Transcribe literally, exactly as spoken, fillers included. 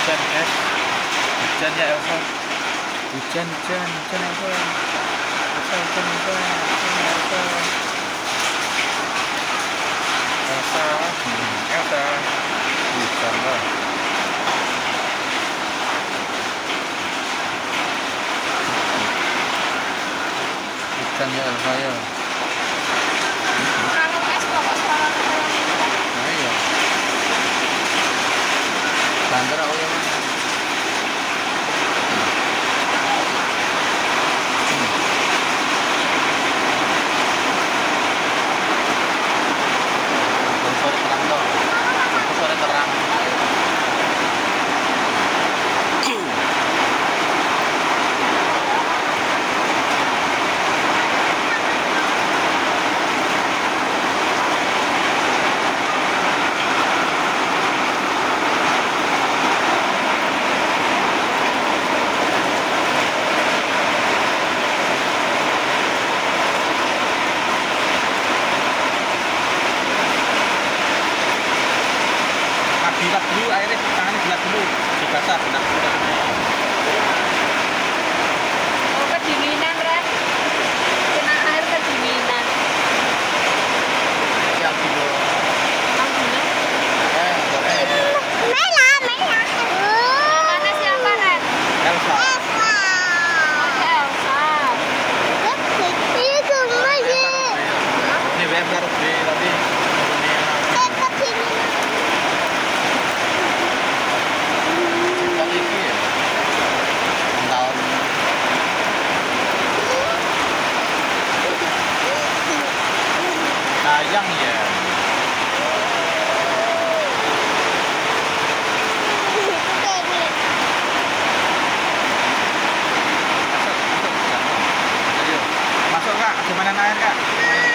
Hujan guys, hujan ya Elsa, hujan hujan hujan Elsa, Elsa hujan hujan hujan Elsa, Elsa, hmm, Elsa, hujan lah, hujan ya Elsa ya. Nah iya, banter aku ya. Dilap dulu airnya, tangannya dilap dulu, dibasah, benar benar. Oh, kedinginan, Ren. Kena air kedinginan. Yang dulu. Yang dulu? Eh, boleh. Mela, Mela. Namanya siapa, Ren? Elsa. Elsa. Oh, Elsa. Ini cuma sih. Ini web harus di tadi. Eh, ke sini. Sayang ya. Masuk, masuk, masuk kak, gimana air kak?